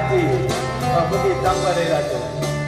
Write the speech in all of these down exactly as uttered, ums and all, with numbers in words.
hati. Oh, pergi tanpa rela tu.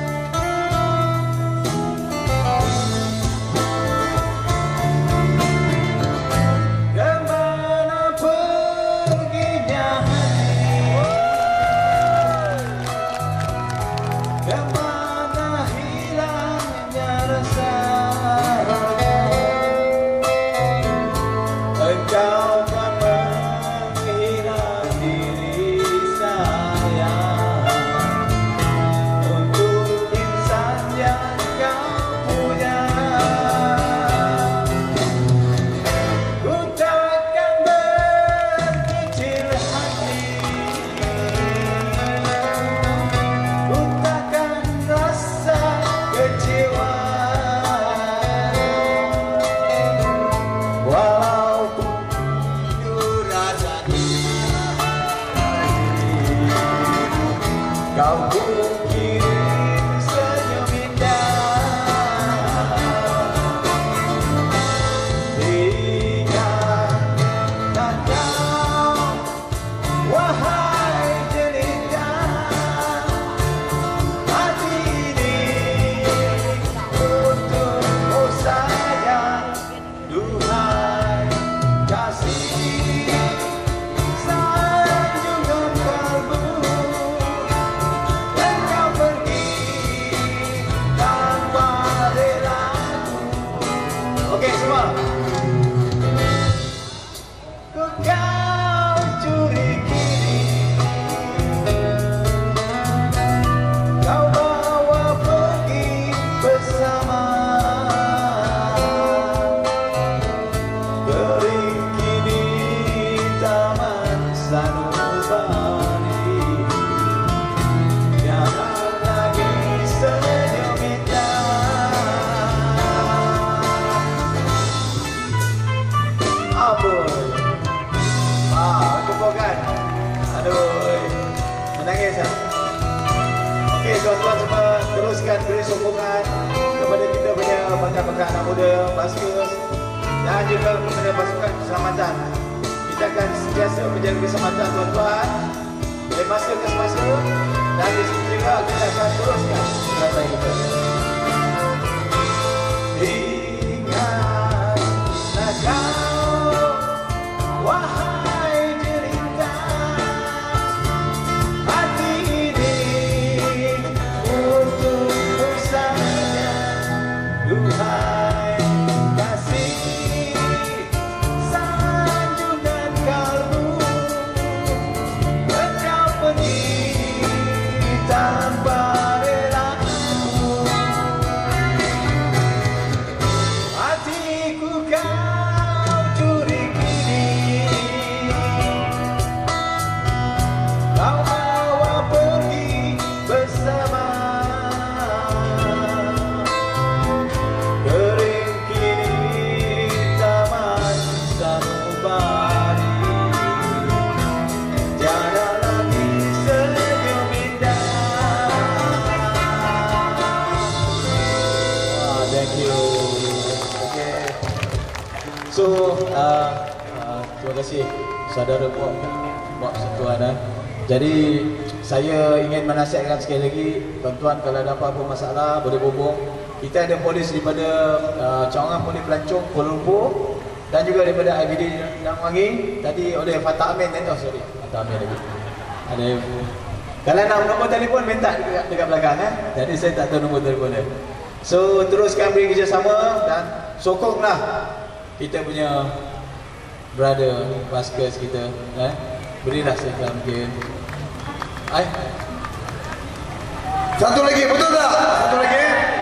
Tuan-tuan semua teruskan beri sokongan kepada kita punya pakai-pakai anak muda, baskers dan juga kepada pasukan keselamatan. Kita akan sentiasa menjaga keselamatan tuan-tuan dari masa ke semasa, dan di sini juga kita akan teruskan kegiatan kita. Ingatlah kau, wahai cerita hati ini, untukmu saja, duhai kasih, sanjungan kalbu, engkau pergi tanpa relaku, hatiku kau curi kini, kau bawa pergi bersama, kering kini taman sanubari, tiada lagi senyum indah. Ah, thank you. Okay. So, uh, uh, terima kasih saudara Puak Puak Sentuhan. Eh. Jadi saya ingin menasihatkan sekali lagi, tuan-tuan kalau ada apa-apa masalah boleh hubung. Kita ada polis daripada uh, cawangan polis Pelancong Kuala Lumpur dan juga daripada I B D Nangwangi tadi oleh Fatah Amin. Oh sorry, Fatah Amin lagi. Ada kalau nak nombor telefon minta dekat, dekat belakang eh. Jadi saya tak tahu nombor telefon dia. So teruskan beri kerjasama dan sokonglah kita punya brother baskers kita eh. Berilah sekian mungkin. Ai. Satu lagi, betul tak? Satu lagi.